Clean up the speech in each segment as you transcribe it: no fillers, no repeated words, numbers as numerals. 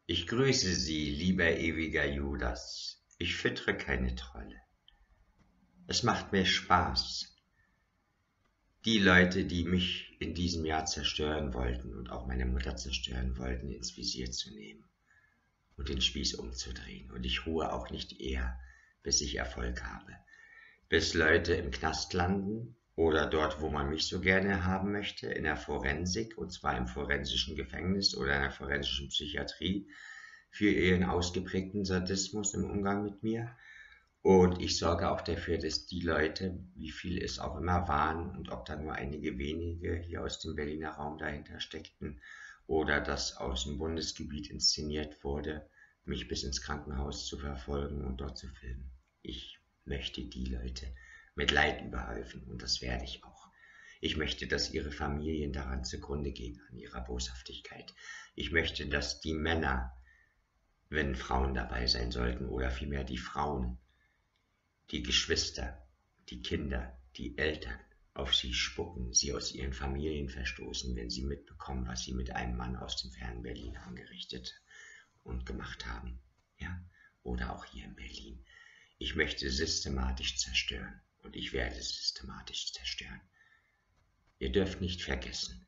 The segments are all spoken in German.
Ich grüße Sie, lieber ewiger Judas. Ich füttere keine Trolle. Es macht mir Spaß. Die Leute, die mich in diesem Jahr zerstören wollten und auch meine Mutter zerstören wollten, ins Visier zu nehmen und den Spieß umzudrehen. Und ich ruhe auch nicht eher, bis ich Erfolg habe. Bis Leute im Knast landen oder dort, wo man mich so gerne haben möchte, in der Forensik, und zwar im forensischen Gefängnis oder in der forensischen Psychiatrie, für ihren ausgeprägten Sadismus im Umgang mit mir. Und ich sorge auch dafür, dass die Leute, wie viele es auch immer waren und ob da nur einige wenige hier aus dem Berliner Raum dahinter steckten oder das aus dem Bundesgebiet inszeniert wurde, mich bis ins Krankenhaus zu verfolgen und dort zu filmen. Ich möchte die Leute mit Leid überhäufen und das werde ich auch. Ich möchte, dass ihre Familien daran zugrunde gehen, an ihrer Boshaftigkeit. Ich möchte, dass die Männer, wenn Frauen dabei sein sollten, oder vielmehr die Frauen, die Geschwister, die Kinder, die Eltern auf sie spucken, sie aus ihren Familien verstoßen, wenn sie mitbekommen, was sie mit einem Mann aus dem fernen Berlin angerichtet und gemacht haben. Ja? Oder auch hier in Berlin. Ich möchte systematisch zerstören und ich werde systematisch zerstören. Ihr dürft nicht vergessen,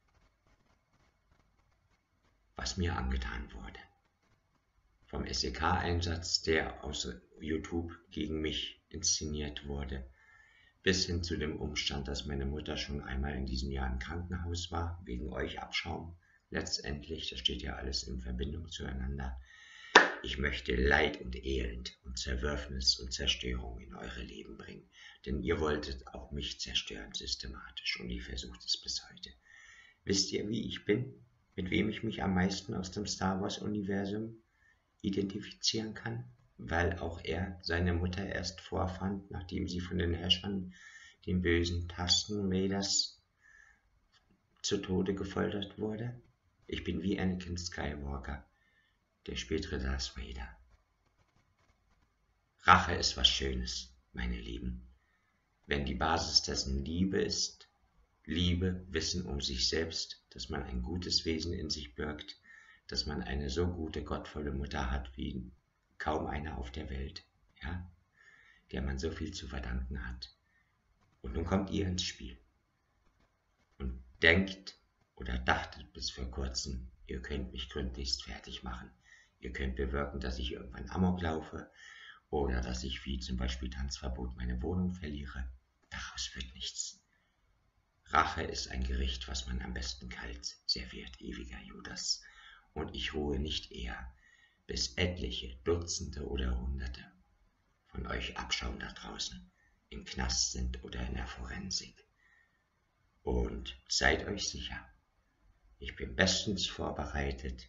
was mir angetan wurde. Vom SEK-Einsatz, der aus YouTube gegen mich inszeniert wurde, bis hin zu dem Umstand, dass meine Mutter schon einmal in diesem Jahr im Krankenhaus war, wegen euch Abschaum. Letztendlich, das steht ja alles in Verbindung zueinander. Ich möchte Leid und Elend und Zerwürfnis und Zerstörung in eure Leben bringen, denn ihr wolltet auch mich zerstören systematisch und ihr versucht es bis heute. Wisst ihr, wie ich bin? Mit wem ich mich am meisten aus dem Star-Wars-Universum identifizieren kann, weil auch er seine Mutter erst vorfand, nachdem sie von den Herrschern, den bösen Tasten Raiders, zu Tode gefoltert wurde. Ich bin wie Anakin Skywalker, der spätere Darth Vader. Rache ist was Schönes, meine Lieben. Wenn die Basis dessen Liebe ist, Liebe, Wissen um sich selbst, dass man ein gutes Wesen in sich birgt, dass man eine so gute, gottvolle Mutter hat wie kaum einer auf der Welt, ja, der man so viel zu verdanken hat. Und nun kommt ihr ins Spiel und denkt oder dachtet bis vor kurzem, ihr könnt mich gründlichst fertig machen. Ihr könnt bewirken, dass ich irgendwann Amok laufe oder dass ich wie zum Beispiel Tanzverbot meine Wohnung verliere. Daraus wird nichts. Rache ist ein Gericht, was man am besten kalt serviert, ewiger Judas. Und ich ruhe nicht eher, bis etliche, Dutzende oder Hunderte von euch Abschaum da draußen im Knast sind oder in der Forensik. Und seid euch sicher, ich bin bestens vorbereitet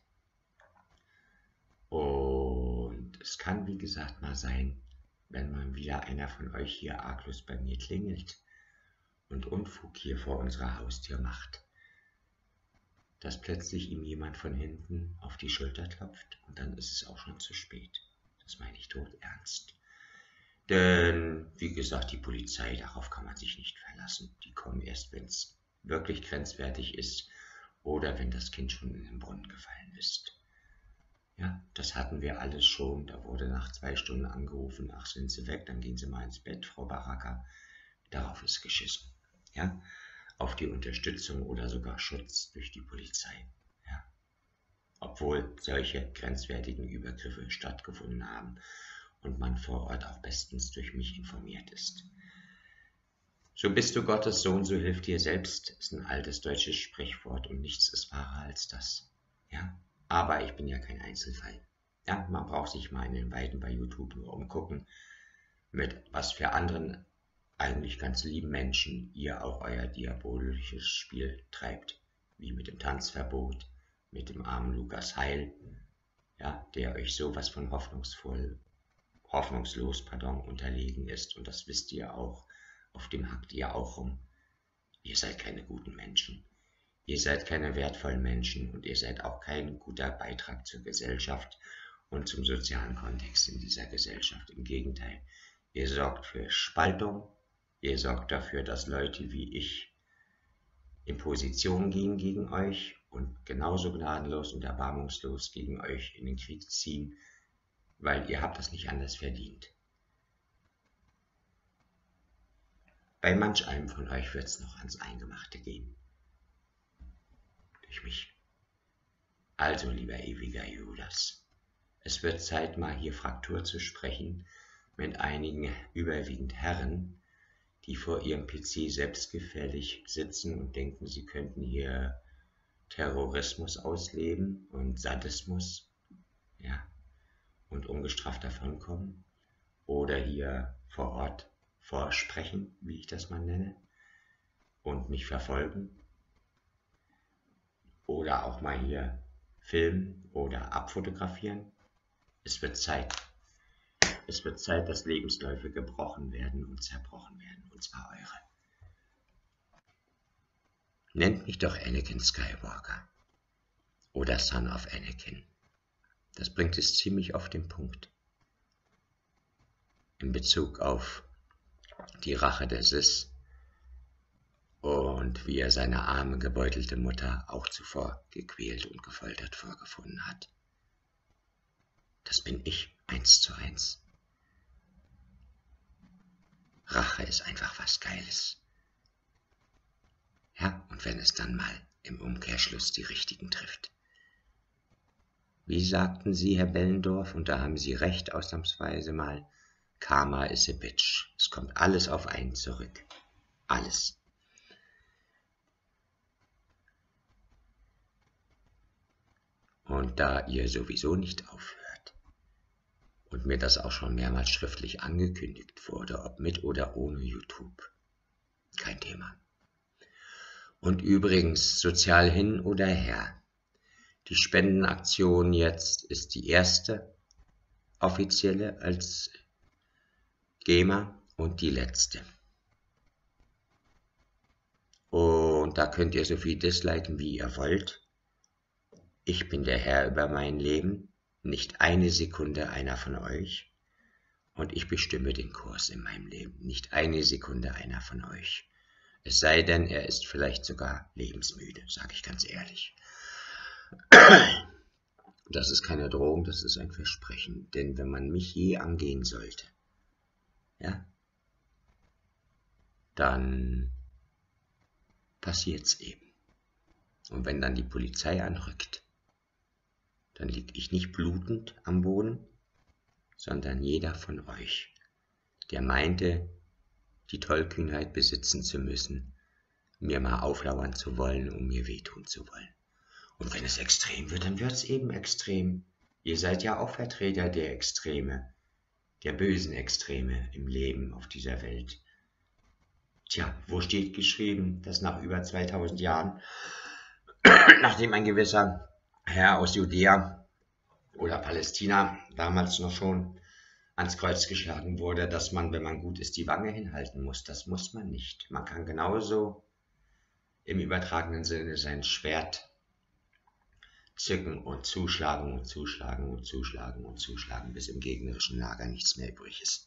und es kann, wie gesagt, mal sein, wenn mal wieder einer von euch hier arglos bei mir klingelt und Unfug hier vor unserer Haustür macht, dass plötzlich ihm jemand von hinten auf die Schulter klopft und dann ist es auch schon zu spät. Das meine ich todernst. Denn, wie gesagt, die Polizei, darauf kann man sich nicht verlassen. Die kommen erst, wenn es wirklich grenzwertig ist oder wenn das Kind schon in den Brunnen gefallen ist. Ja, das hatten wir alles schon. Da wurde nach 2 Stunden angerufen, ach, sind Sie weg, dann gehen Sie mal ins Bett, Frau Baraka. Darauf ist geschissen. Ja, auf die Unterstützung oder sogar Schutz durch die Polizei. Ja. Obwohl solche grenzwertigen Übergriffe stattgefunden haben und man vor Ort auch bestens durch mich informiert ist. So bist du Gottes Sohn, so hilf dir selbst, ist ein altes deutsches Sprichwort und nichts ist wahrer als das. Ja? Aber ich bin ja kein Einzelfall. Ja? Man braucht sich mal in den Weiden bei YouTube nur umgucken, mit was für anderen eigentlich ganz lieben Menschen ihr auch euer diabolisches Spiel treibt, wie mit dem Tanzverbot, mit dem armen Lukas Heil, ja, der euch sowas von hoffnungslos unterlegen ist, und das wisst ihr auch, auf dem hackt ihr auch rum. Ihr seid keine guten Menschen, ihr seid keine wertvollen Menschen und ihr seid auch kein guter Beitrag zur Gesellschaft und zum sozialen Kontext in dieser Gesellschaft. Im Gegenteil, ihr sorgt für Spaltung. Ihr sorgt dafür, dass Leute wie ich in Position gehen gegen euch und genauso gnadenlos und erbarmungslos gegen euch in den Krieg ziehen, weil ihr habt das nicht anders verdient. Bei manch einem von euch wird es noch ans Eingemachte gehen. Durch mich. Also, lieber ewiger Judas, es wird Zeit, mal hier Fraktur zu sprechen mit einigen überwiegend Herren, die vor ihrem PC selbstgefällig sitzen und denken, sie könnten hier Terrorismus ausleben und Sadismus, ja, und ungestraft davonkommen oder hier vor Ort vorsprechen, wie ich das mal nenne, und mich verfolgen oder auch mal hier filmen oder abfotografieren. Es wird Zeit. Es wird Zeit, dass Lebensläufe gebrochen werden und zerbrochen werden, und zwar eure. Nennt mich doch Anakin Skywalker oder Son of Anakin. Das bringt es ziemlich auf den Punkt. In Bezug auf die Rache der Sith und wie er seine arme, gebeutelte Mutter auch zuvor gequält und gefoltert vorgefunden hat. Das bin ich, 1:1. Rache ist einfach was Geiles. Ja, und wenn es dann mal im Umkehrschluss die Richtigen trifft. Wie sagten Sie, Herr Bellendorf, und da haben Sie recht ausnahmsweise mal, Karma is a bitch. Es kommt alles auf einen zurück. Alles. Und da ihr sowieso nicht aufhört und mir das auch schon mehrmals schriftlich angekündigt wurde, ob mit oder ohne YouTube, kein Thema. Und übrigens, sozial hin oder her, die Spendenaktion jetzt ist die erste offizielle als GEMA und die letzte. Und da könnt ihr so viel disliken, wie ihr wollt. Ich bin der Herr über mein Leben, nicht eine Sekunde einer von euch. Und ich bestimme den Kurs in meinem Leben, nicht eine Sekunde einer von euch. Es sei denn, er ist vielleicht sogar lebensmüde, sage ich ganz ehrlich. Das ist keine Drohung, das ist ein Versprechen. Denn wenn man mich je angehen sollte, ja, dann passiert's eben. Und wenn dann die Polizei anrückt, dann lieg ich nicht blutend am Boden, sondern jeder von euch, der meinte, die Tollkühnheit besitzen zu müssen, mir mal auflauern zu wollen, um mir wehtun zu wollen. Und wenn es extrem wird, dann wird's eben extrem. Ihr seid ja auch Vertreter der Extreme, der bösen Extreme im Leben auf dieser Welt. Tja, wo steht geschrieben, dass nach über 2000 Jahren, nachdem ein gewisser Herr aus Judäa oder Palästina damals noch schon ans Kreuz geschlagen wurde, dass man, wenn man gut ist, die Wange hinhalten muss. Das muss man nicht. Man kann genauso im übertragenen Sinne sein Schwert zücken und zuschlagen und zuschlagen und zuschlagen und zuschlagen, bis im gegnerischen Lager nichts mehr übrig ist.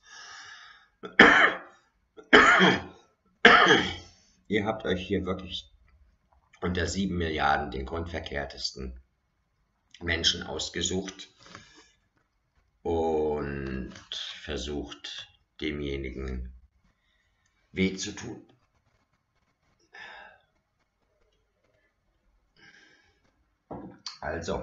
Ihr habt euch hier wirklich unter 7 Milliarden den grundverkehrtesten Menschen ausgesucht und versucht, demjenigen weh zu tun. Also,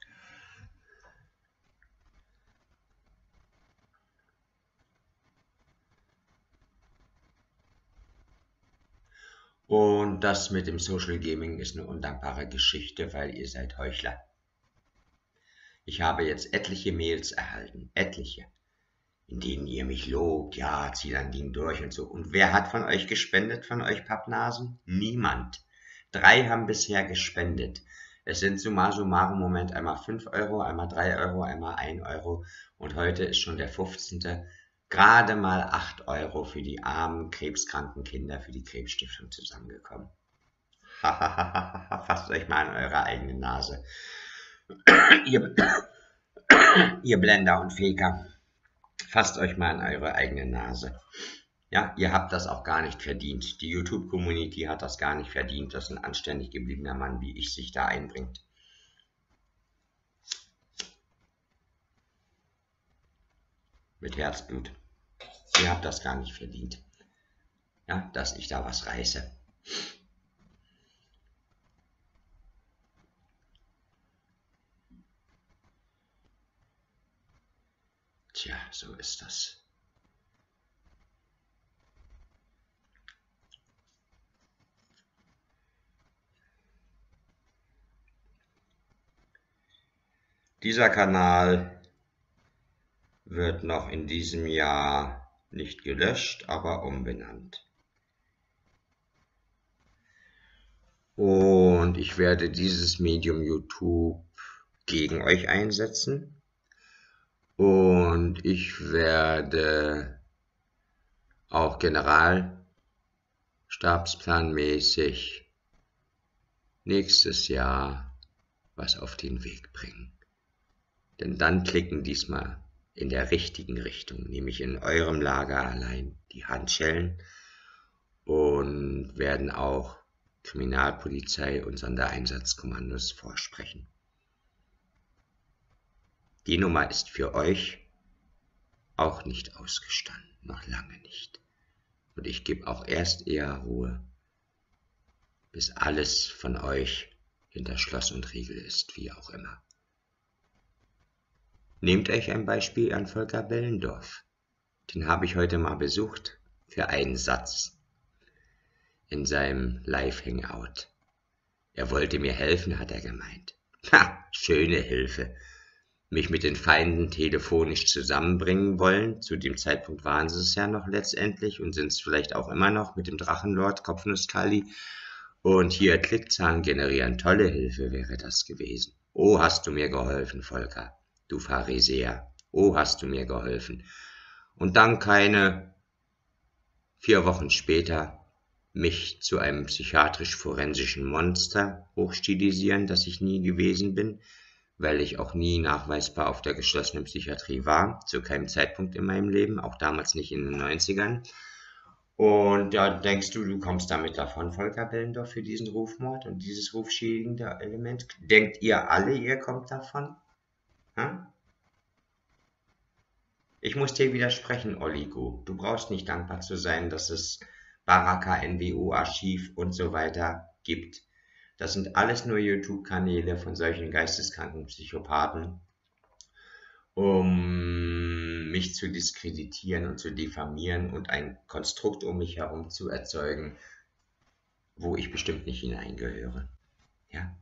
und das mit dem Social Gaming ist eine undankbare Geschichte, weil ihr seid Heuchler. Ich habe jetzt etliche Mails erhalten, etliche, in denen ihr mich lobt, ja, zieh dein Ding durch und so. Und wer hat von euch gespendet, von euch Pappnasen? Niemand. 3 haben bisher gespendet. Es sind summa summarum im Moment einmal 5 Euro, einmal 3 Euro, einmal 1 Euro und heute ist schon der 15. Gerade mal 8 Euro für die armen, krebskranken Kinder, für die Krebsstiftung zusammengekommen. Fasst euch mal an eure eigene Nase. Ihr Blender und Faker, fasst euch mal an eure eigene Nase. Ja, ihr habt das auch gar nicht verdient. Die YouTube-Community hat das gar nicht verdient, dass ein anständig gebliebener Mann wie ich sich da einbringt. Mit Herzblut. Ihr habt das gar nicht verdient. Ja, dass ich da was reiße. Tja, so ist das. Dieser Kanal wird noch in diesem Jahr nicht gelöscht, aber umbenannt. Und ich werde dieses Medium YouTube gegen euch einsetzen. Und ich werde auch generalstabsplanmäßig nächstes Jahr was auf den Weg bringen. Denn dann klicken diesmal in der richtigen Richtung, nämlich in eurem Lager allein die Handschellen und werden auch Kriminalpolizei und Sondereinsatzkommandos vorsprechen. Die Nummer ist für euch auch nicht ausgestanden, noch lange nicht. Und ich gebe auch erst eher Ruhe, bis alles von euch hinter Schloss und Riegel ist, wie auch immer. Nehmt euch ein Beispiel an Volker Bellendorf. Den habe ich heute mal besucht für einen Satz in seinem Live-Hangout. Er wollte mir helfen, hat er gemeint. Ha, schöne Hilfe. Mich mit den Feinden telefonisch zusammenbringen wollen. Zu dem Zeitpunkt waren sie es ja noch letztendlich und sind es vielleicht auch immer noch mit dem Drachenlord Kopfnusskali. Und hier Klickzahlen generieren. Tolle Hilfe wäre das gewesen. Oh, hast du mir geholfen, Volker, du Pharisäer. Oh, hast du mir geholfen. Und dann keine 4 Wochen später mich zu einem psychiatrisch-forensischen Monster hochstilisieren, das ich nie gewesen bin, weil ich auch nie nachweisbar auf der geschlossenen Psychiatrie war, zu keinem Zeitpunkt in meinem Leben, auch damals nicht in den 90ern. Und da denkst du, du kommst damit davon, Volker Bellendorf, für diesen Rufmord und dieses rufschädigende Element? Denkt ihr alle, ihr kommt davon? Hm? Ich muss dir widersprechen, Oligo. Du brauchst nicht dankbar zu sein, dass es Baraka, NWO-Archiv und so weiter gibt. Das sind alles nur YouTube-Kanäle von solchen geisteskranken Psychopathen, um mich zu diskreditieren und zu diffamieren und ein Konstrukt um mich herum zu erzeugen, wo ich bestimmt nicht hineingehöre. Ja?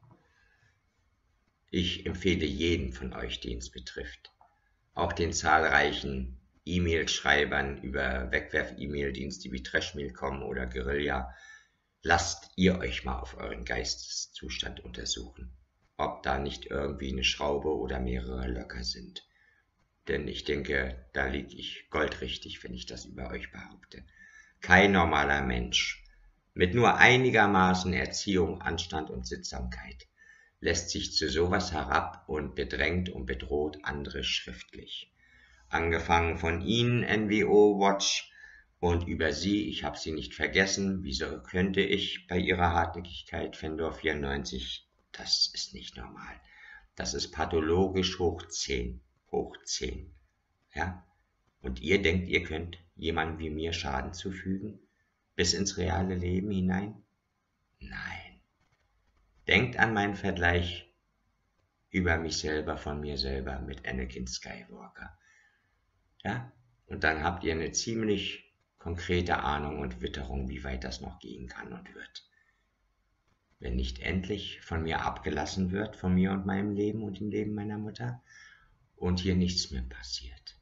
Ich empfehle jeden von euch, den es betrifft, auch den zahlreichen E-Mail-Schreibern über Wegwerf-E-Mail-Dienste wie Trashmail.com oder Guerilla, lasst ihr euch mal auf euren Geisteszustand untersuchen, ob da nicht irgendwie eine Schraube oder mehrere Löcher sind. Denn ich denke, da liege ich goldrichtig, wenn ich das über euch behaupte. Kein normaler Mensch mit nur einigermaßen Erziehung, Anstand und Sittsamkeit lässt sich zu sowas herab und bedrängt und bedroht andere schriftlich. Angefangen von Ihnen, NWO Watch, und über Sie, ich habe Sie nicht vergessen, wieso könnte ich bei Ihrer Hartnäckigkeit, Fendor 94, das ist nicht normal. Das ist pathologisch hoch 10, hoch 10. Ja? Und ihr denkt, ihr könnt jemandem wie mir Schaden zufügen? Bis ins reale Leben hinein? Nein. Denkt an meinen Vergleich über mich selber, von mir selber mit Anakin Skywalker. Ja? Und dann habt ihr eine ziemlich konkrete Ahnung und Witterung, wie weit das noch gehen kann und wird. Wenn nicht endlich von mir abgelassen wird, von mir und meinem Leben und dem Leben meiner Mutter, und hier nichts mehr passiert.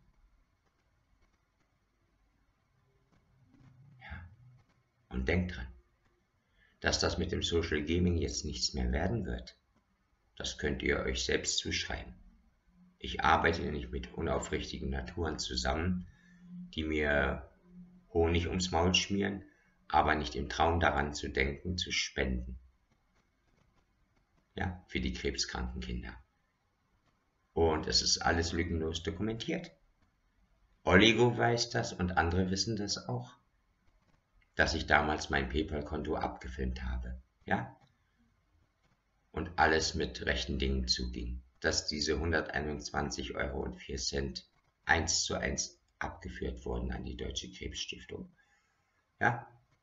Ja? Und denkt dran, dass das mit dem Social Gaming jetzt nichts mehr werden wird. Das könnt ihr euch selbst zuschreiben. Ich arbeite nicht mit unaufrichtigen Naturen zusammen, die mir Honig ums Maul schmieren, aber nicht im Traum daran zu denken, zu spenden. Ja, für die krebskranken Kinder. Und es ist alles lückenlos dokumentiert. Oligo weiß das und andere wissen das auch, dass ich damals mein PayPal-Konto abgefilmt habe, ja? Und alles mit rechten Dingen zuging, dass diese 121,04 € 1:1 abgeführt wurden an die Deutsche Krebsstiftung, ja?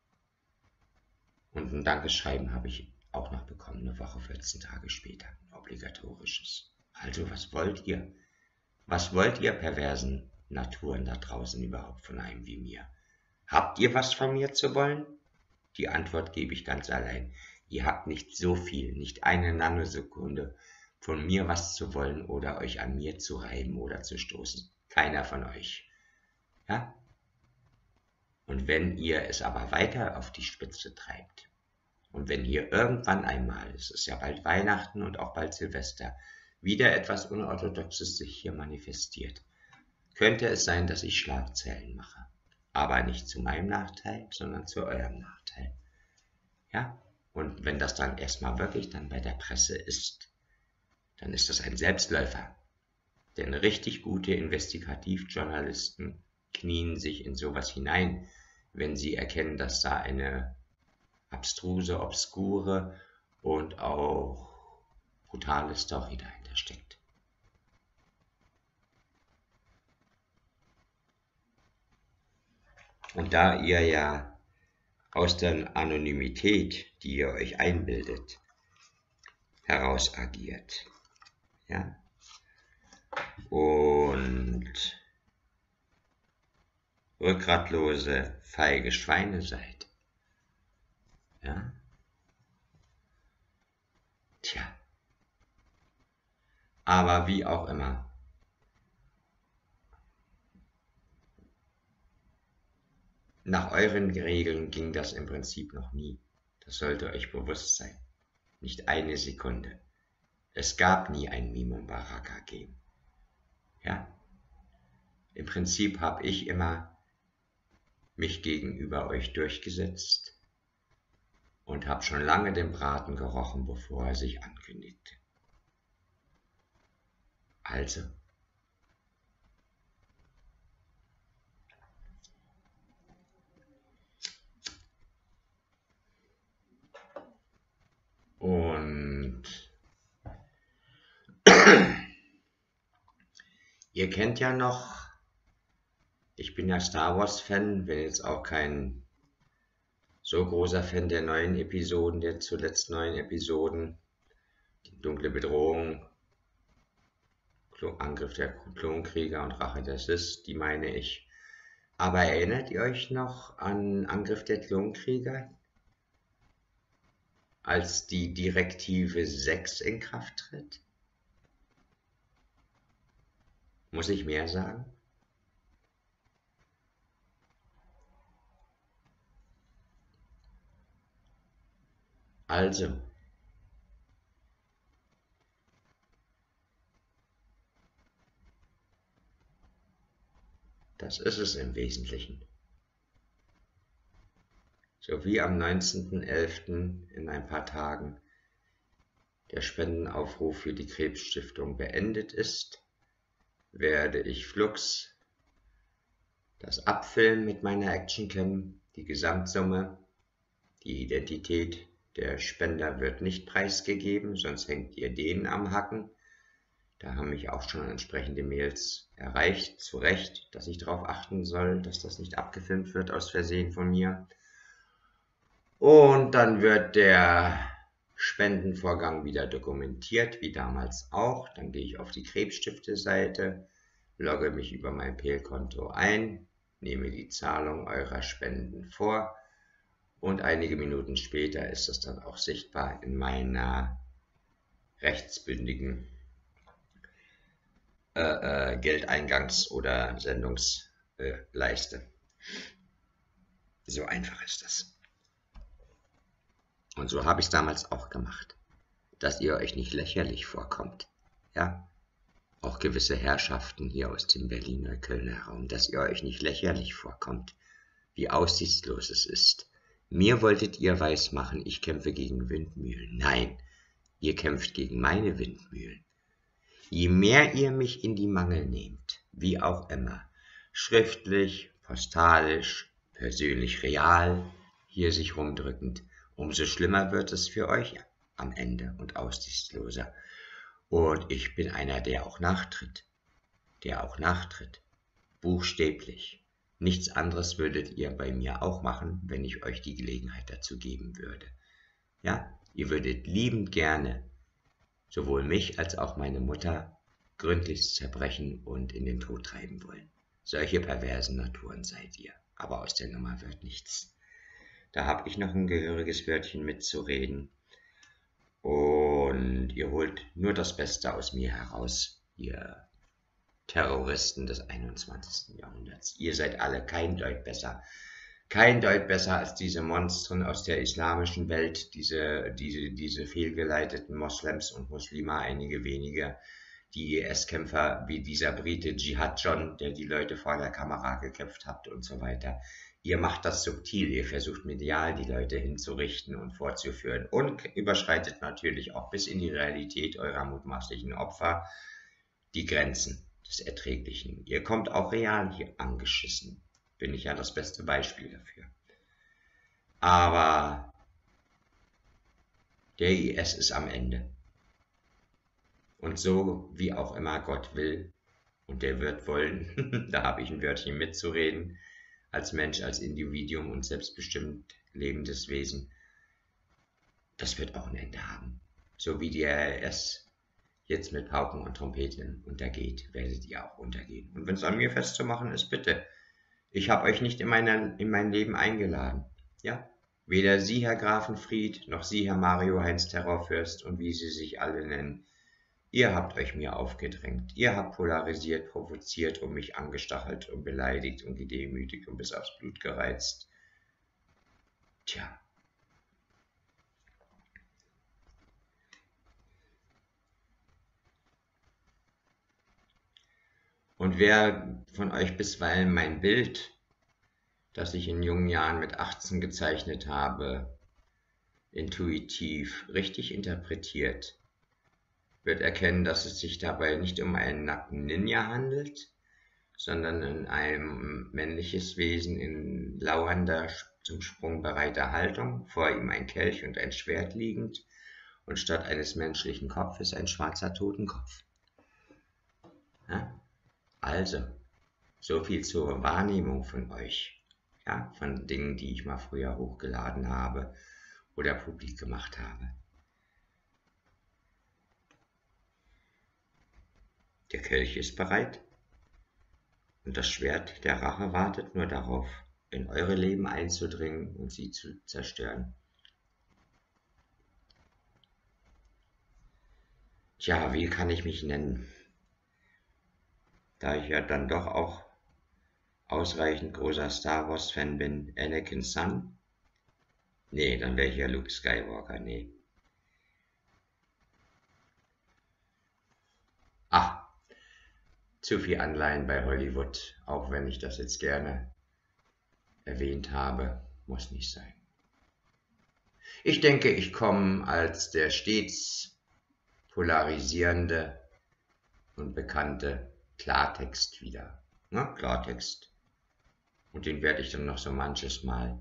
Und ein Dankeschreiben habe ich auch noch bekommen, eine Woche, 14 Tage später, ein obligatorisches. Also was wollt ihr? Was wollt ihr perversen Naturen da draußen überhaupt von einem wie mir? Habt ihr was von mir zu wollen? Die Antwort gebe ich ganz allein. Ihr habt nicht so viel, nicht eine Nanosekunde von mir was zu wollen oder euch an mir zu reiben oder zu stoßen. Keiner von euch. Ja? Und wenn ihr es aber weiter auf die Spitze treibt und wenn hier irgendwann einmal, es ist ja bald Weihnachten und auch bald Silvester, wieder etwas Unorthodoxes sich hier manifestiert, könnte es sein, dass ich Schlagzeilen mache. Aber nicht zu meinem Nachteil, sondern zu eurem Nachteil. Ja? Und wenn das dann erstmal wirklich dann bei der Presse ist, dann ist das ein Selbstläufer. Denn richtig gute Investigativjournalisten knien sich in sowas hinein, wenn sie erkennen, dass da eine abstruse, obskure und auch brutale Story dahinter steckt. Und da ihr ja aus der Anonymität, die ihr euch einbildet, heraus agiert, ja, und rückgratlose, feige Schweine seid, ja, tja, aber wie auch immer, nach euren Regeln ging das im Prinzip noch nie. Das sollte euch bewusst sein. Nicht eine Sekunde. Es gab nie ein Mimum Baraka Game. Ja? Im Prinzip habe ich immer mich gegenüber euch durchgesetzt und habe schon lange den Braten gerochen, bevor er sich ankündigte. Also, und ihr kennt ja noch, ich bin ja Star Wars Fan, bin jetzt auch kein so großer Fan der neuen Episoden, der zuletzt neuen Episoden, die dunkle Bedrohung, Angriff der Klonkrieger und Rache der Sith, die meine ich. Aber erinnert ihr euch noch an Angriff der Klonkrieger? Als die Direktive 6 in Kraft tritt? Muss ich mehr sagen? Also, das ist es im Wesentlichen. So wie am 19.11. in ein paar Tagen der Spendenaufruf für die Krebsstiftung beendet ist, werde ich flugs das abfilmen mit meiner Actioncam, die Gesamtsumme, die Identität der Spender wird nicht preisgegeben, sonst hängt ihr denen am Hacken. Da haben mich auch schon entsprechende Mails erreicht, zu Recht, dass ich darauf achten soll, dass das nicht abgefilmt wird aus Versehen von mir. Und dann wird der Spendenvorgang wieder dokumentiert, wie damals auch. Dann gehe ich auf die Krebsstifte-Seite, logge mich über mein PayPal-Konto ein, nehme die Zahlung eurer Spenden vor und einige Minuten später ist es dann auch sichtbar in meiner rechtsbündigen Geldeingangs- oder Sendungsleiste. So einfach ist das. Und so habe ich es damals auch gemacht, dass ihr euch nicht lächerlich vorkommt. Ja, auch gewisse Herrschaften hier aus dem Berliner Kölner Raum, dass ihr euch nicht lächerlich vorkommt, wie aussichtslos es ist. Mir wolltet ihr weismachen, ich kämpfe gegen Windmühlen. Nein, ihr kämpft gegen meine Windmühlen. Je mehr ihr mich in die Mangel nehmt, wie auch immer, schriftlich, postalisch, persönlich real, hier sich rumdrückend. Umso schlimmer wird es für euch am Ende und aussichtsloser. Und ich bin einer, der auch nachtritt. Buchstäblich. Nichts anderes würdet ihr bei mir auch machen, wenn ich euch die Gelegenheit dazu geben würde. Ja, ihr würdet liebend gerne sowohl mich als auch meine Mutter gründlichst zerbrechen und in den Tod treiben wollen. Solche perversen Naturen seid ihr, aber aus der Nummer wird nichts. Da habe ich noch ein gehöriges Wörtchen mitzureden. Und ihr holt nur das Beste aus mir heraus, ihr Terroristen des 21. Jahrhunderts. Ihr seid alle kein Deut besser. Kein Deut besser als diese Monstren aus der islamischen Welt, diese fehlgeleiteten Moslems und Muslime, einige wenige, die IS-Kämpfer wie dieser Brite Jihad John, der die Leute vor der Kamera geköpft hat und so weiter. Ihr macht das subtil, ihr versucht medial die Leute hinzurichten und vorzuführen und überschreitet natürlich auch bis in die Realität eurer mutmaßlichen Opfer die Grenzen des Erträglichen. Ihr kommt auch real hier angeschissen. Bin ich ja das beste Beispiel dafür. Aber der IS ist am Ende. Und so wie auch immer Gott will, und der wird wollen, da habe ich ein Wörtchen mitzureden, als Mensch, als Individuum und selbstbestimmt lebendes Wesen, das wird auch ein Ende haben. So wie der IS jetzt mit Pauken und Trompeten untergeht, werdet ihr auch untergehen. Und wenn es an mir festzumachen ist, bitte. Ich habe euch nicht in mein Leben eingeladen. Ja? Weder Sie, Herr Grafenfried, noch Sie, Herr Mario Heinz Terrorfürst und wie Sie sich alle nennen. Ihr habt euch mir aufgedrängt. Ihr habt polarisiert, provoziert und mich angestachelt und beleidigt und gedemütigt und bis aufs Blut gereizt. Tja. Und wer von euch bisweilen mein Bild, das ich in jungen Jahren mit 18 gezeichnet habe, intuitiv richtig interpretiert, wird erkennen, dass es sich dabei nicht um einen nackten Ninja handelt, sondern um ein männliches Wesen in lauernder, zum Sprung bereiter Haltung, vor ihm ein Kelch und ein Schwert liegend und statt eines menschlichen Kopfes ein schwarzer Totenkopf. Ja? Also, so viel zur Wahrnehmung von euch, ja, von Dingen, die ich mal früher hochgeladen habe oder publik gemacht habe. Der Kelch ist bereit und das Schwert der Rache wartet nur darauf, in eure Leben einzudringen und sie zu zerstören. Tja, wie kann ich mich nennen? Da ich ja dann doch auch ausreichend großer Star Wars Fan bin, Anakin Son? Nee, dann wäre ich ja Luke Skywalker, nee. Ach, zu viel Anleihen bei Hollywood, auch wenn ich das jetzt gerne erwähnt habe, muss nicht sein. Ich denke, ich komme als der stets polarisierende und bekannte Klartext wieder. Ne? Klartext. Und den werde ich dann noch so manches Mal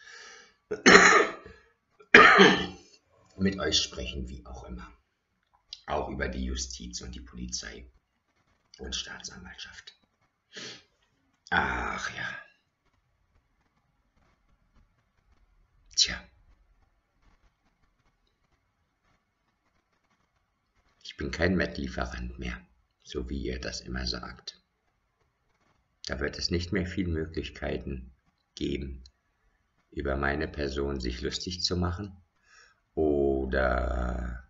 mit euch sprechen, wie auch immer. Auch über die Justiz und die Polizei und Staatsanwaltschaft. Ach ja. Tja. Ich bin kein Met-Lieferant mehr, so wie ihr das immer sagt. Da wird es nicht mehr viele Möglichkeiten geben, über meine Person sich lustig zu machen oder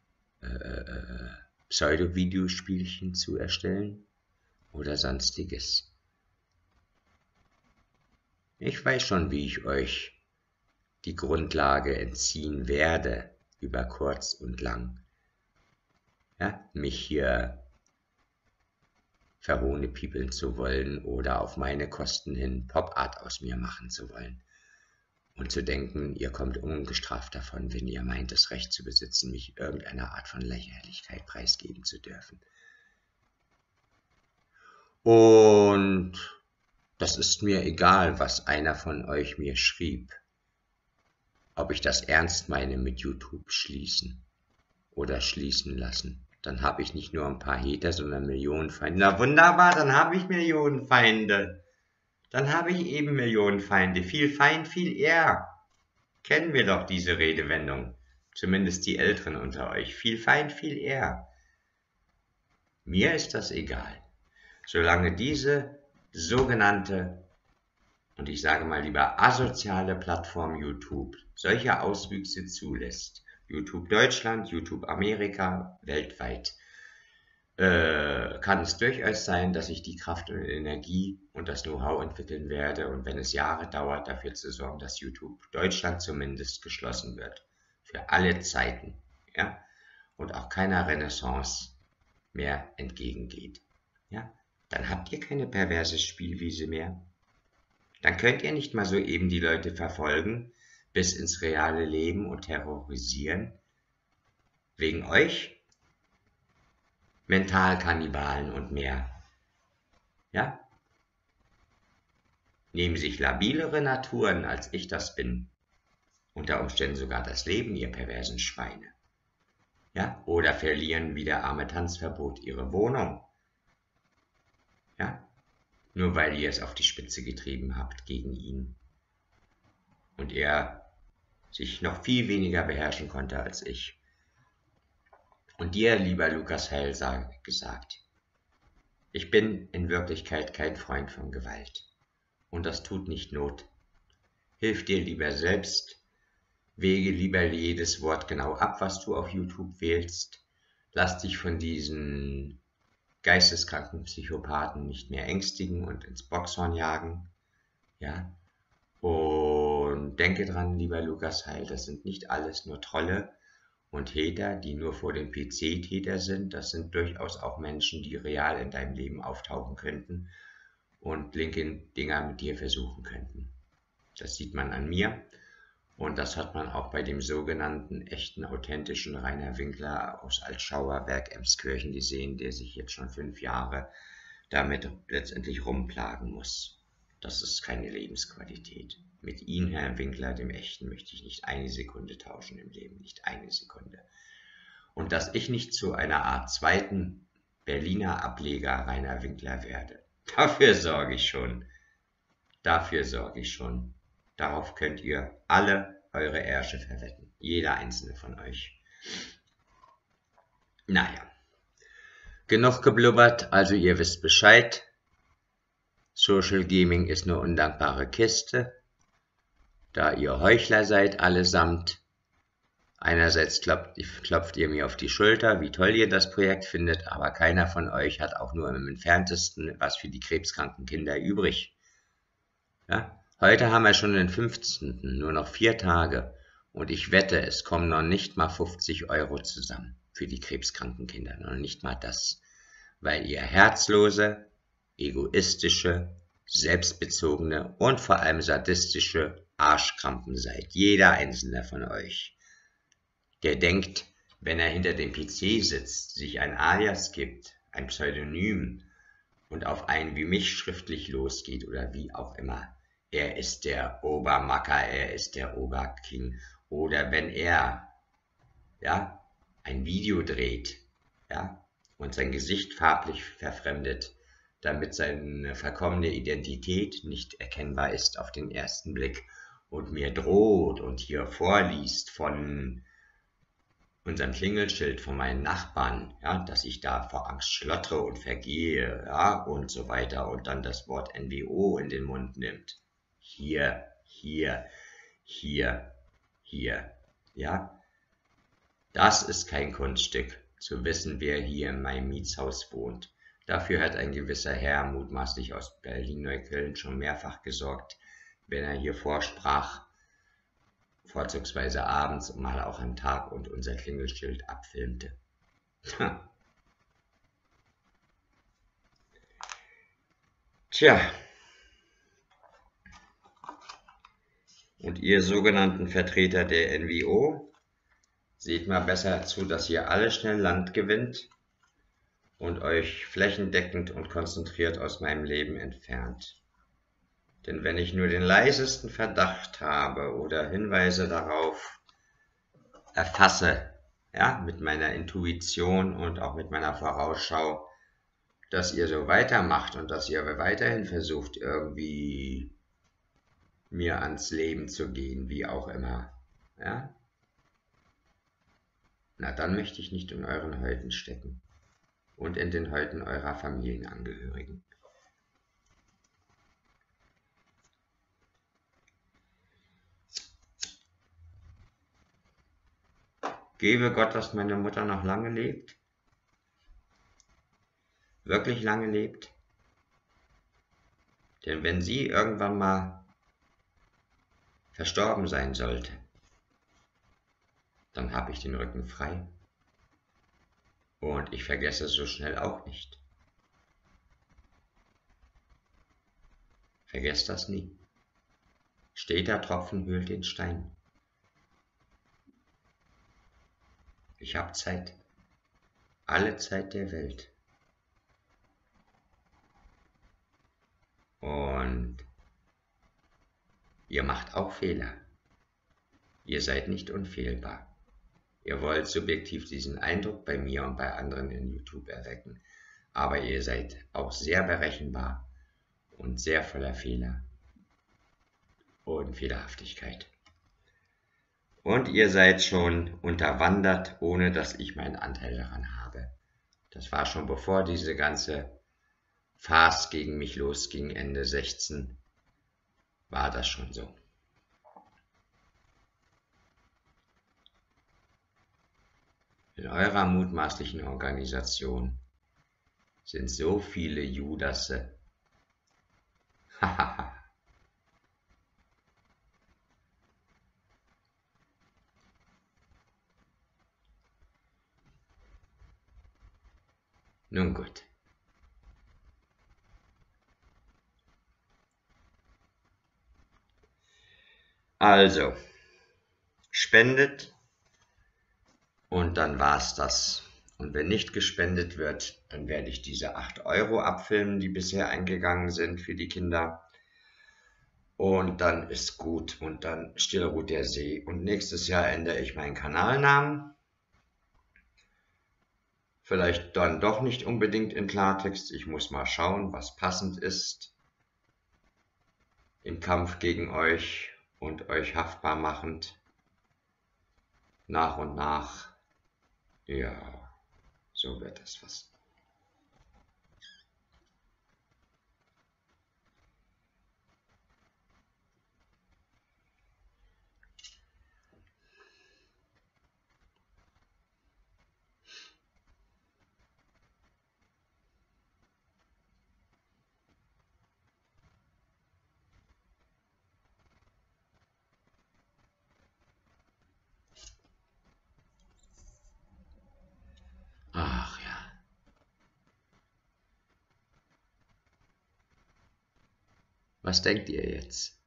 Pseudo-Videospielchen zu erstellen oder sonstiges. Ich weiß schon, wie ich euch die Grundlage entziehen werde, über kurz und lang. Ja, mich hier verhohnepiepeln zu wollen oder auf meine Kosten hin Pop-Art aus mir machen zu wollen. Und zu denken, ihr kommt ungestraft davon, wenn ihr meint, das Recht zu besitzen, mich irgendeiner Art von Lächerlichkeit preisgeben zu dürfen. Und Das ist mir egal, was einer von euch mir schrieb. Ob ich das ernst meine mit YouTube schließen oder schließen lassen. Dann habe ich nicht nur ein paar Hater, sondern Millionen Feinde. Na wunderbar, dann habe ich Millionen Feinde. Dann habe ich eben Millionen Feinde. Viel Feind, viel eher. Kennen wir doch diese Redewendung. Zumindest die Älteren unter euch. Viel Feind, viel eher. Mir ist das egal. Solange diese sogenannte, und ich sage mal lieber asoziale Plattform YouTube solche Auswüchse zulässt, YouTube Deutschland, YouTube Amerika, weltweit, kann es durchaus sein, dass ich die Kraft und Energie und das Know-how entwickeln werde und wenn es Jahre dauert, dafür zu sorgen, dass YouTube Deutschland zumindest geschlossen wird. Für alle Zeiten. Ja? Und auch keiner Renaissance mehr entgegengeht. Ja? Dann habt ihr keine perverse Spielwiese mehr. Dann könnt ihr nicht mal so eben die Leute verfolgen, bis ins reale Leben und terrorisieren. Wegen euch? Mentalkannibalen und mehr. Ja? Nehmen sich labilere Naturen, als ich das bin. Unter Umständen sogar das Leben, ihr perversen Schweine. Ja? Oder verlieren wie der arme Tanzverbot ihre Wohnung. Ja? Nur weil ihr es auf die Spitze getrieben habt gegen ihn. Und er sich noch viel weniger beherrschen konnte als ich. Und dir, lieber Lukas Heil, gesagt, ich bin in Wirklichkeit kein Freund von Gewalt. Und das tut nicht Not. Hilf dir lieber selbst, wege lieber jedes Wort genau ab, was du auf YouTube wählst. Lass dich von diesen geisteskranken Psychopathen nicht mehr ängstigen und ins Boxhorn jagen. Ja? Und denke dran, lieber Lukas Heil, das sind nicht alles nur Trolle und Hater, die nur vor dem PC Täter sind. Das sind durchaus auch Menschen, die real in deinem Leben auftauchen könnten und linke Dinger mit dir versuchen könnten. Das sieht man an mir und das hat man auch bei dem sogenannten echten, authentischen Rainer Winkler aus Altschauerberg Emskirchen gesehen, der sich jetzt schon 5 Jahre damit letztendlich rumplagen muss. Das ist keine Lebensqualität. Mit Ihnen, Herr Winkler, dem Echten, möchte ich nicht eine Sekunde tauschen im Leben, nicht eine Sekunde. Und dass ich nicht zu einer Art zweiten Berliner Ableger Rainer Winkler werde, dafür sorge ich schon. Dafür sorge ich schon. Darauf könnt ihr alle eure Ärsche verwetten. Jeder einzelne von euch. Naja. Genug geblubbert, also ihr wisst Bescheid. Social Gaming ist eine undankbare Kiste. Da ihr Heuchler seid allesamt. Einerseits klopft ihr mir auf die Schulter, wie toll ihr das Projekt findet, aber keiner von euch hat auch nur im entferntesten was für die krebskranken Kinder übrig. Ja? Heute haben wir schon den 15., nur noch 4 Tage und ich wette, es kommen noch nicht mal 50 € zusammen für die krebskranken Kinder, noch nicht mal das, weil ihr herzlose, egoistische, selbstbezogene und vor allem sadistische Arschkrampen seid, jeder einzelne von euch, der denkt, wenn er hinter dem PC sitzt, sich ein Alias gibt, ein Pseudonym und auf einen wie mich schriftlich losgeht oder wie auch immer, er ist der Obermacker, er ist der Oberking, oder wenn er ja, ein Video dreht, ja, und sein Gesicht farblich verfremdet, damit seine verkommene Identität nicht erkennbar ist auf den ersten Blick und mir droht und hier vorliest von unserem Klingelschild von meinen Nachbarn, ja, dass ich da vor Angst schlottere und vergehe, ja, und so weiter und dann das Wort NWO in den Mund nimmt. Hier, ja. Das ist kein Kunststück, zu wissen, wer hier in meinem Mietshaus wohnt. Dafür hat ein gewisser Herr, mutmaßlich aus Berlin-Neukölln, schon mehrfach gesorgt, wenn er hier vorsprach, vorzugsweise abends und mal auch am Tag und unser Klingelschild abfilmte. Tja. Und ihr sogenannten Vertreter der NWO, seht mal besser zu, dass ihr alle schnell Land gewinnt und euch flächendeckend und konzentriert aus meinem Leben entfernt. Denn wenn ich nur den leisesten Verdacht habe oder Hinweise darauf erfasse, ja, mit meiner Intuition und auch mit meiner Vorausschau, dass ihr so weitermacht und dass ihr weiterhin versucht, irgendwie mir ans Leben zu gehen, wie auch immer, ja, na dann möchte ich nicht in euren Häuten stecken und in den Häuten eurer Familienangehörigen. Gebe Gott, dass meine Mutter noch lange lebt, wirklich lange lebt, denn wenn sie irgendwann mal verstorben sein sollte, dann habe ich den Rücken frei und ich vergesse es so schnell auch nicht. Vergesst das nie. Steter Tropfen höhlt den Stein. Ich habe Zeit, alle Zeit der Welt. Und ihr macht auch Fehler. Ihr seid nicht unfehlbar. Ihr wollt subjektiv diesen Eindruck bei mir und bei anderen in YouTube erwecken. Aber ihr seid auch sehr berechenbar und sehr voller Fehler und Fehlerhaftigkeit. Und ihr seid schon unterwandert, ohne dass ich meinen Anteil daran habe. Das war schon bevor diese ganze Farce gegen mich losging, Ende 16, war das schon so. In eurer mutmaßlichen Organisation sind so viele Judasse. Hahaha. Nun gut. Also, spendet und dann war's das. Und wenn nicht gespendet wird, dann werde ich diese 8 Euro abfilmen, die bisher eingegangen sind für die Kinder. Und dann ist gut und dann still ruht der See. Und nächstes Jahr ändere ich meinen Kanalnamen. Vielleicht dann doch nicht unbedingt in Klartext. Ich muss mal schauen, was passend ist im Kampf gegen euch und euch haftbar machend. Nach und nach. Ja, so wird das was. Ach ja. Was denkt ihr jetzt?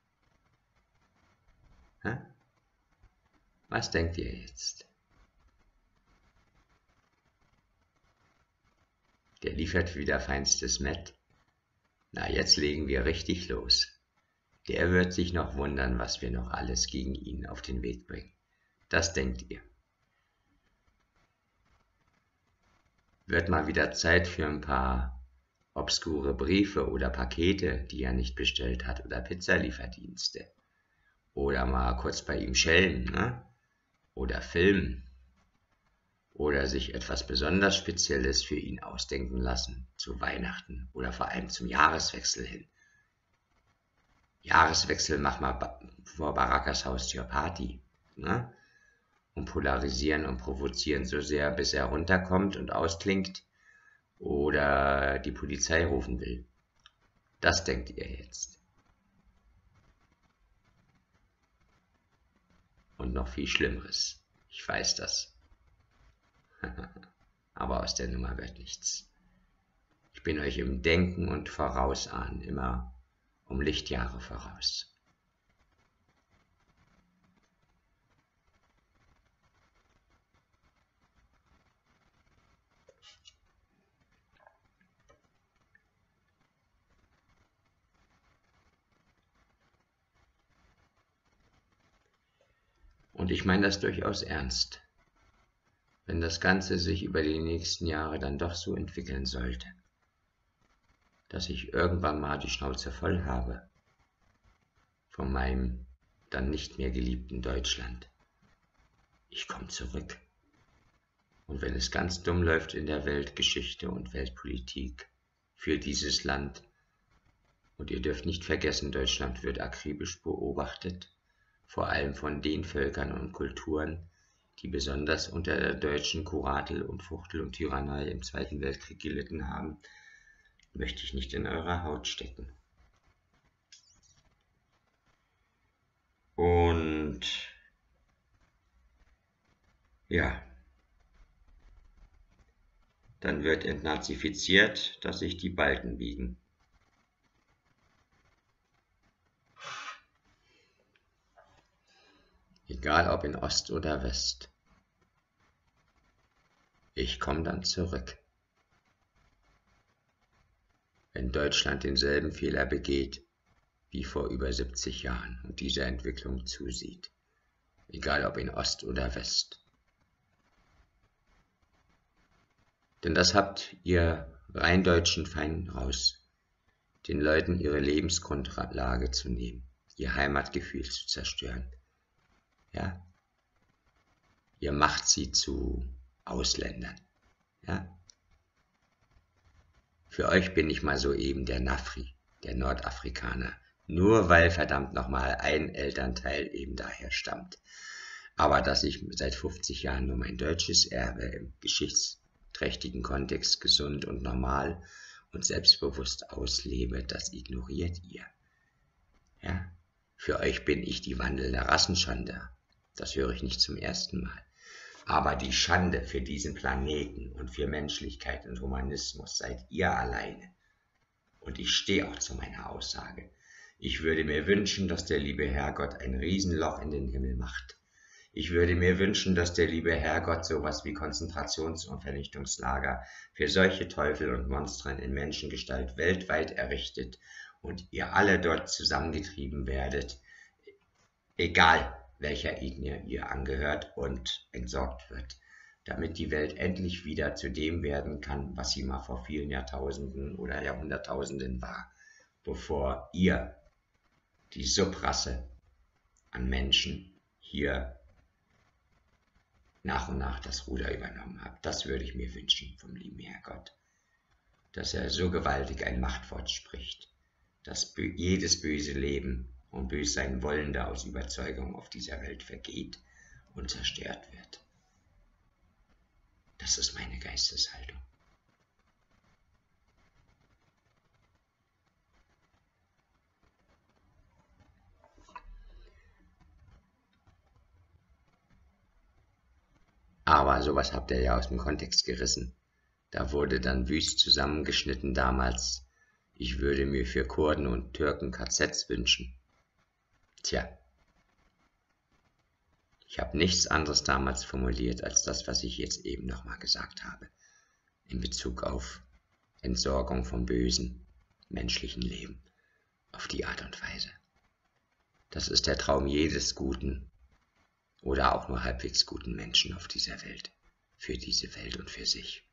Hä? Was denkt ihr jetzt? Der liefert wieder feinstes Mett. Na, jetzt legen wir richtig los. Der wird sich noch wundern, was wir noch alles gegen ihn auf den Weg bringen. Das denkt ihr. Wird mal wieder Zeit für ein paar obskure Briefe oder Pakete, die er nicht bestellt hat, oder Pizzalieferdienste. Oder mal kurz bei ihm schellen, ne? Oder filmen. Oder sich etwas besonders Spezielles für ihn ausdenken lassen, zu Weihnachten oder vor allem zum Jahreswechsel hin. Jahreswechsel mach mal vor Barakas Haustür Party, ne? Und polarisieren und provozieren so sehr, bis er runterkommt und ausklingt oder die Polizei rufen will. Das denkt ihr jetzt. Und noch viel Schlimmeres. Ich weiß das. Aber aus der Nummer wird nichts. Ich bin euch im Denken und Vorausahnen immer um Lichtjahre voraus. Und ich meine das durchaus ernst. Wenn das Ganze sich über die nächsten Jahre dann doch so entwickeln sollte, dass ich irgendwann mal die Schnauze voll habe von meinem dann nicht mehr geliebten Deutschland. Ich komme zurück. Und wenn es ganz dumm läuft in der Weltgeschichte und Weltpolitik für dieses Land, und ihr dürft nicht vergessen, Deutschland wird akribisch beobachtet, vor allem von den Völkern und Kulturen, die besonders unter der deutschen Kuratel und Fuchtel und Tyrannei im Zweiten Weltkrieg gelitten haben, möchte ich nicht in eurer Haut stecken. Und ja, dann wird entnazifiziert, dass sich die Balken biegen. Egal ob in Ost oder West. Ich komme dann zurück. Wenn Deutschland denselben Fehler begeht wie vor über 70 Jahren und dieser Entwicklung zusieht. Egal ob in Ost oder West. Denn das habt ihr rein deutschen Feinden raus, den Leuten ihre Lebensgrundlage zu nehmen, ihr Heimatgefühl zu zerstören. Ja? Ihr macht sie zu Ausländern. Ja? Für euch bin ich mal soeben der Nafri, der Nordafrikaner, nur weil verdammt nochmal ein Elternteil eben daher stammt. Aber dass ich seit 50 Jahren nur mein deutsches Erbe im geschichtsträchtigen Kontext gesund und normal und selbstbewusst auslebe, das ignoriert ihr. Ja? Für euch bin ich die wandelnde Rassenschande. Das höre ich nicht zum ersten Mal. Aber die Schande für diesen Planeten und für Menschlichkeit und Humanismus seid ihr alleine. Und ich stehe auch zu meiner Aussage. Ich würde mir wünschen, dass der liebe Herrgott ein Riesenloch in den Himmel macht. Ich würde mir wünschen, dass der liebe Herrgott sowas wie Konzentrations- und Vernichtungslager für solche Teufel und Monstern in Menschengestalt weltweit errichtet und ihr alle dort zusammengetrieben werdet, egal welcher Ethnie ihr angehört, und entsorgt wird, damit die Welt endlich wieder zu dem werden kann, was sie mal vor vielen Jahrtausenden oder Jahrhunderttausenden war, bevor ihr, die Subrasse an Menschen, hier nach und nach das Ruder übernommen habt. Das würde ich mir wünschen vom lieben Herrgott, dass er so gewaltig ein Machtwort spricht, dass jedes böse Leben und bös sein Wollende aus Überzeugung auf dieser Welt vergeht und zerstört wird. Das ist meine Geisteshaltung. Aber sowas habt ihr ja aus dem Kontext gerissen. Da wurde dann wüst zusammengeschnitten damals, ich würde mir für Kurden und Türken KZs wünschen. Tja, ich habe nichts anderes damals formuliert als das, was ich jetzt eben nochmal gesagt habe, in Bezug auf Entsorgung vom bösen menschlichen Leben, auf die Art und Weise. Das ist der Traum jedes guten oder auch nur halbwegs guten Menschen auf dieser Welt, für diese Welt und für sich.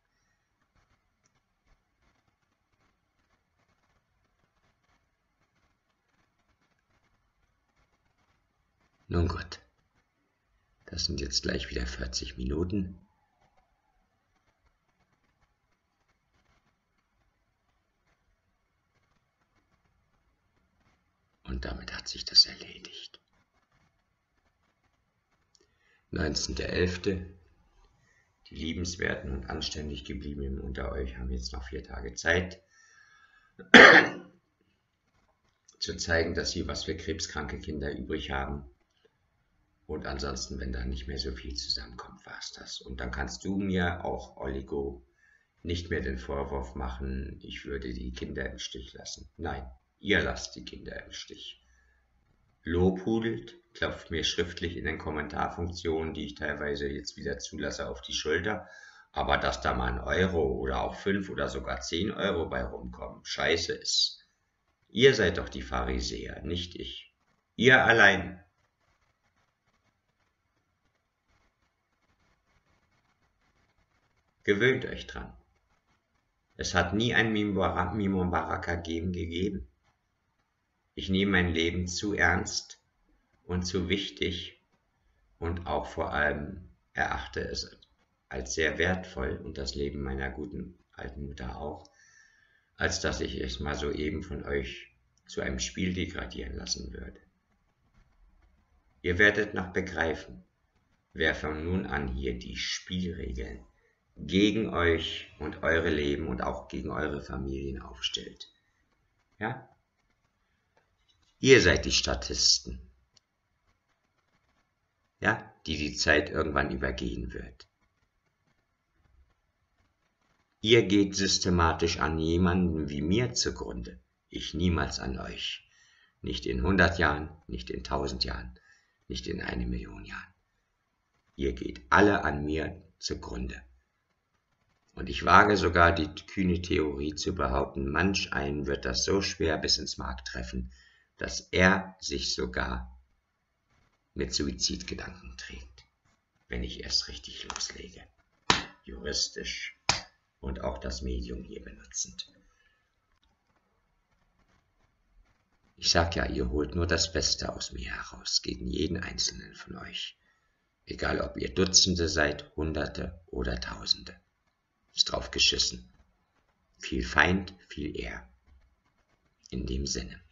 Nun gut, das sind jetzt gleich wieder 40 Minuten. Und damit hat sich das erledigt. 19.11. Die liebenswerten und anständig gebliebenen unter euch haben jetzt noch 4 Tage Zeit, zu zeigen, dass sie was für krebskranke Kinder übrig haben. Und ansonsten, wenn da nicht mehr so viel zusammenkommt, war es das. Und dann kannst du mir auch, Oligo, nicht mehr den Vorwurf machen, ich würde die Kinder im Stich lassen. Nein, ihr lasst die Kinder im Stich. Lobhudelt, klopft mir schriftlich in den Kommentarfunktionen, die ich teilweise jetzt wieder zulasse, auf die Schulter. Aber dass da mal 1 Euro oder auch 5 oder sogar 10 Euro bei rumkommen, scheiße ist. Ihr seid doch die Pharisäer, nicht ich. Ihr allein. Gewöhnt euch dran. Es hat nie ein Mimon Baraka gegeben. Ich nehme mein Leben zu ernst und zu wichtig und auch vor allem erachte es als sehr wertvoll und das Leben meiner guten alten Mutter auch, als dass ich es mal soeben von euch zu einem Spiel degradieren lassen würde. Ihr werdet noch begreifen, wer von nun an hier die Spielregeln gegen euch und eure Leben und auch gegen eure Familien aufstellt. Ja? Ihr seid die Statisten. Ja, die Zeit irgendwann übergehen wird. Ihr geht systematisch an jemanden wie mir zugrunde. Ich niemals an euch. Nicht in 100 Jahren, nicht in 1000 Jahren, nicht in 1 Million Jahren. Ihr geht alle an mir zugrunde. Und ich wage sogar die kühne Theorie zu behaupten, manch einen wird das so schwer bis ins Mark treffen, dass er sich sogar mit Suizidgedanken trägt, wenn ich erst richtig loslege. Juristisch und auch das Medium hier benutzend. Ich sag ja, ihr holt nur das Beste aus mir heraus, gegen jeden einzelnen von euch. Egal ob ihr Dutzende seid, Hunderte oder Tausende. Ist drauf geschissen. Viel Feind, viel Ehr. In dem Sinne.